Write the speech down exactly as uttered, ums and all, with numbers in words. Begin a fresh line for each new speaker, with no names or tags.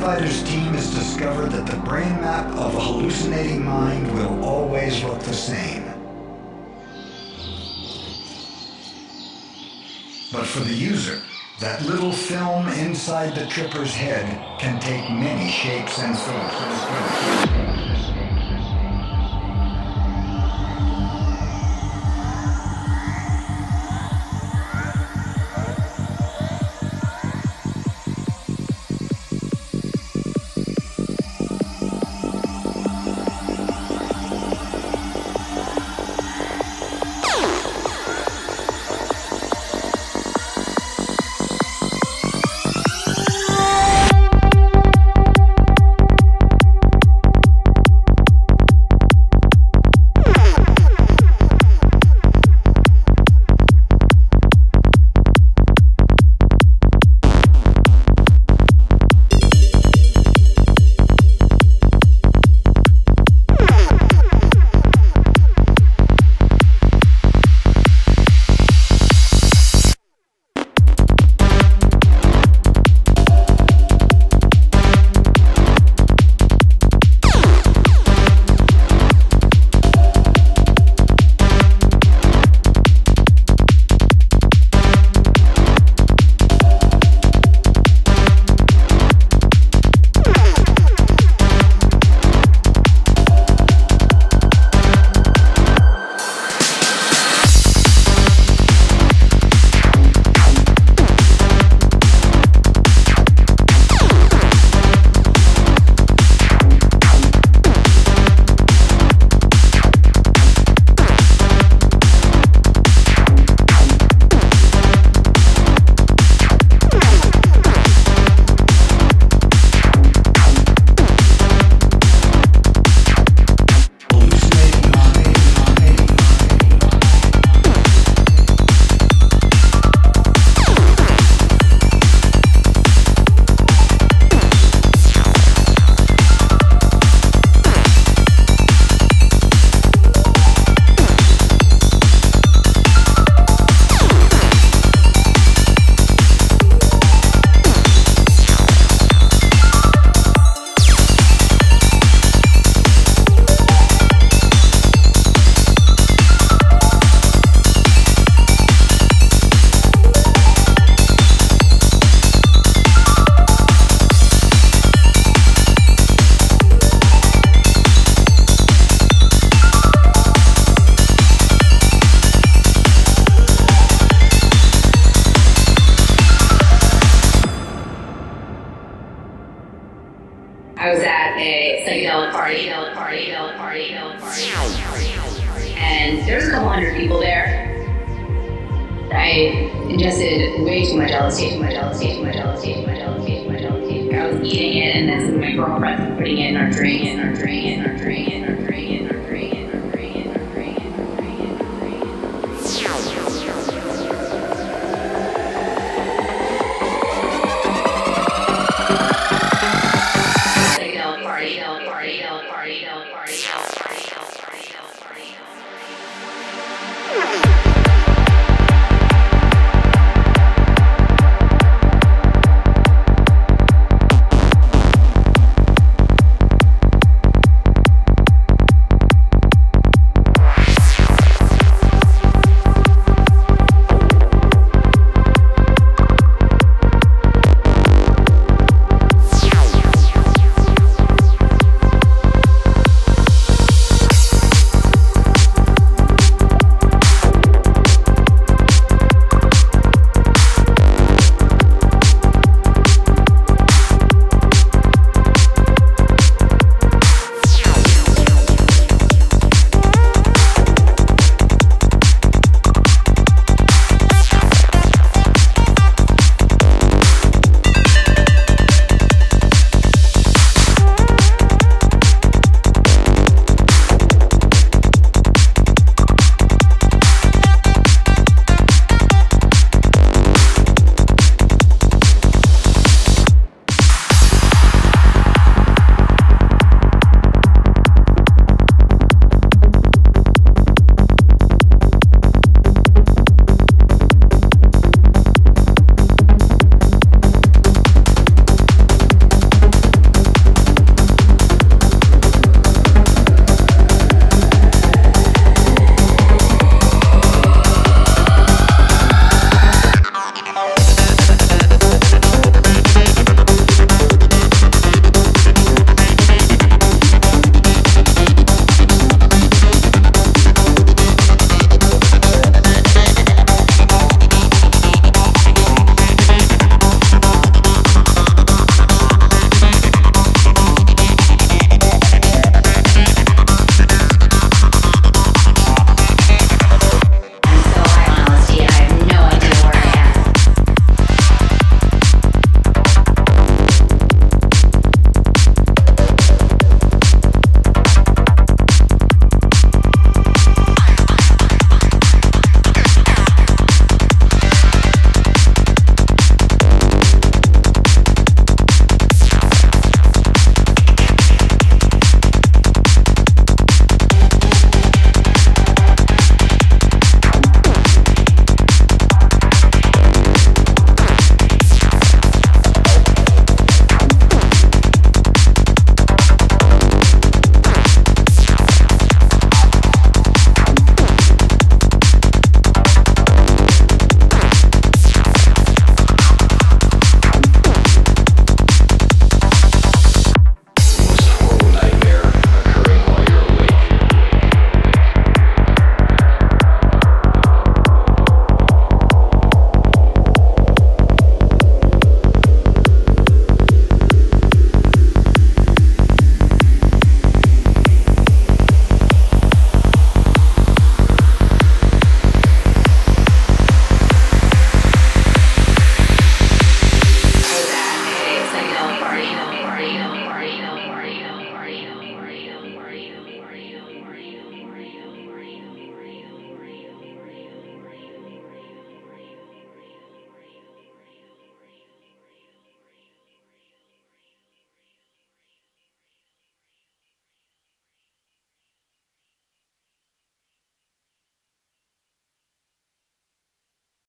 Inviter's team has discovered that the brain map of a hallucinating mind will always look the same. But for the user, that little film inside the tripper's head can take many shapes and forms.
I was at a psychedelic party, psychedelic party, psychedelic party, psychedelic party, and there's a couple hundred people there. I ingested way too much L S D, too much L S D, too much L S D, too much L S D, too much L S D. I was eating it, and then my girlfriend was putting it in our drink, in our drink, in our